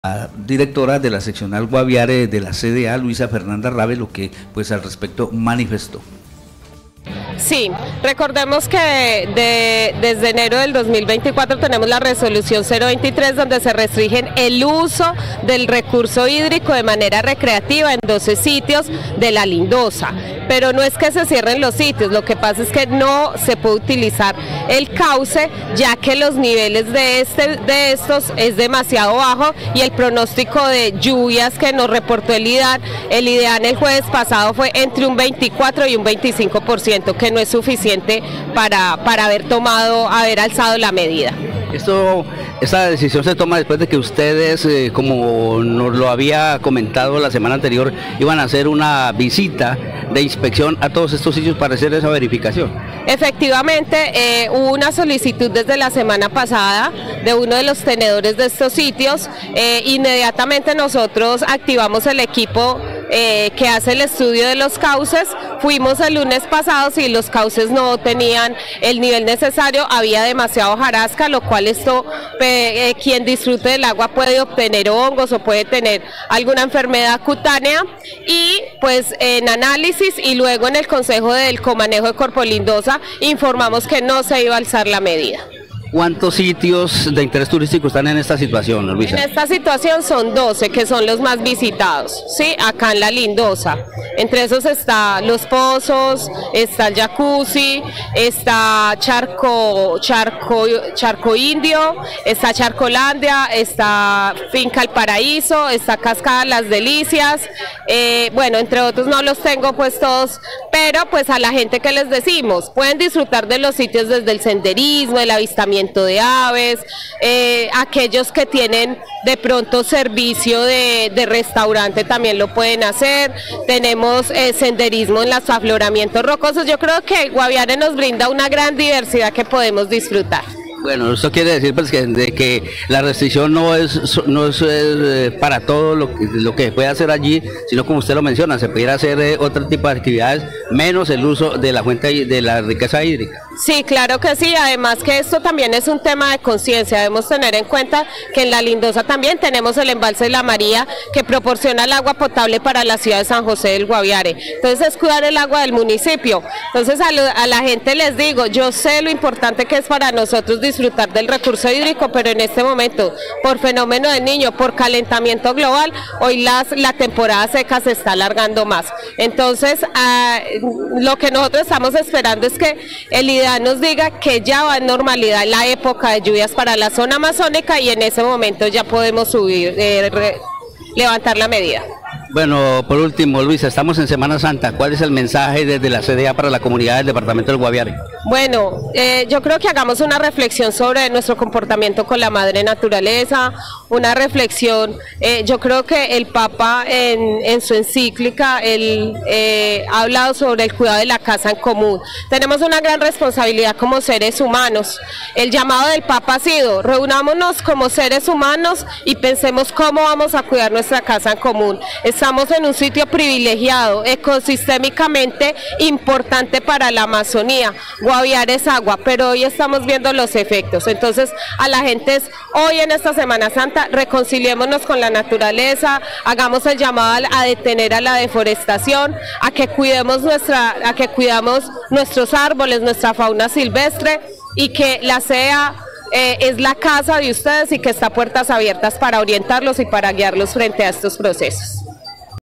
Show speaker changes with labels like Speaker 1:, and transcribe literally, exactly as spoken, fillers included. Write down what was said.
Speaker 1: La directora de la seccional Guaviare de la C D A, Luisa Fernanda Rabe, lo que pues al respecto manifestó.
Speaker 2: Sí, recordemos que de, desde enero del dos mil veinticuatro tenemos la resolución cero veintitrés donde se restringen el uso del recurso hídrico de manera recreativa en doce sitios de la Lindosa. Pero no es que se cierren los sitios, lo que pasa es que no se puede utilizar el cauce ya que los niveles de, este, de estos es demasiado bajo y el pronóstico de lluvias que nos reportó el IDAN, el IDEAN el jueves pasado fue entre un veinticuatro y un veinticinco por ciento, que no es suficiente para, para haber tomado, haber alzado la medida.
Speaker 1: Esto, esta decisión se toma después de que ustedes, eh, como nos lo había comentado la semana anterior, iban a hacer una visita de inspección a todos estos sitios para hacer esa verificación.
Speaker 2: Efectivamente, eh, hubo una solicitud desde la semana pasada de uno de los tenedores de estos sitios. Eh, inmediatamente nosotros activamos el equipo eh, que hace el estudio de los cauces. Fuimos el lunes pasado, si los cauces no tenían el nivel necesario, había demasiado hojarasca, lo cual esto, eh, quien disfrute del agua puede obtener hongos o puede tener alguna enfermedad cutánea, y pues en análisis y luego en el Consejo del Comanejo de Corpolindosa informamos que no se iba a alzar la medida.
Speaker 1: ¿Cuántos sitios de interés turístico están en esta situación, Luisa?
Speaker 2: En esta situación son doce, que son los más visitados, ¿sí? Acá en la Lindosa. Entre esos está Los Pozos, está el Jacuzzi, está Charco, Charco, Charco Indio, está Charcolandia, está Finca El Paraíso, está Cascada Las Delicias, eh, bueno, entre otros no los tengo pues todos, pero pues a la gente que les decimos, pueden disfrutar de los sitios desde el senderismo, el avistamiento de aves, eh, aquellos que tienen de pronto servicio de, de restaurante también lo pueden hacer. Tenemos eh, senderismo en los afloramientos rocosos. Yo creo que Guaviare nos brinda una gran diversidad que podemos disfrutar.
Speaker 1: Bueno, esto quiere decir pues que, de que la restricción no es, no es eh, para todo lo que, lo que se puede hacer allí, sino como usted lo menciona, se pudiera hacer eh, otro tipo de actividades, menos el uso de la fuente de la riqueza hídrica.
Speaker 2: Sí, claro que sí, además que esto también es un tema de conciencia. Debemos tener en cuenta que en la Lindosa también tenemos el embalse de la María que proporciona el agua potable para la ciudad de San José del Guaviare. Entonces es cuidar el agua del municipio. Entonces a, lo, a la gente les digo, yo sé lo importante que es para nosotros disfrutar del recurso hídrico, pero en este momento, por fenómeno del Niño, por calentamiento global, hoy las, la temporada seca se está alargando más. Entonces uh, lo que nosotros estamos esperando es que el IDEAN nos diga que ya va en normalidad la época de lluvias para la zona amazónica y en ese momento ya podemos subir, eh, re, levantar la medida.
Speaker 1: Bueno, por último, Luisa, estamos en Semana Santa. ¿Cuál es el mensaje desde la C D A para la comunidad del departamento del Guaviare?
Speaker 2: Bueno, eh, yo creo que hagamos una reflexión sobre nuestro comportamiento con la madre naturaleza, una reflexión, eh, yo creo que el Papa en, en su encíclica, él eh, ha hablado sobre el cuidado de la casa en común. Tenemos una gran responsabilidad como seres humanos. El llamado del Papa ha sido, reunámonos como seres humanos y pensemos cómo vamos a cuidar nuestra casa en común. Estamos en un sitio privilegiado, ecosistémicamente importante para la Amazonía. Guaviare es agua, pero hoy estamos viendo los efectos. Entonces, a la gente es, hoy en esta Semana Santa, reconciliémonos con la naturaleza, hagamos el llamado a detener a la deforestación, a que cuidemos nuestra, a que cuidamos nuestros árboles, nuestra fauna silvestre, y que la C E A eh, es la casa de ustedes y que está puertas abiertas para orientarlos y para guiarlos frente a estos procesos.